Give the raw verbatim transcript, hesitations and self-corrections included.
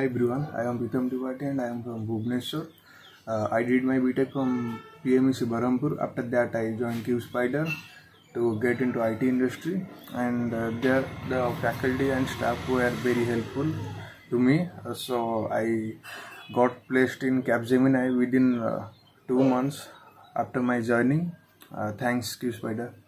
Hi everyone, I am Pritam Tripathy and I am from Bhubaneswar. Uh, I did my B Tech from P M E C Barampur. After that I joined QJspiders to get into I T industry, and uh, there the faculty and staff were very helpful to me. Uh, so I got placed in Capgemini within uh, two months after my joining. Uh, thanks QJspiders.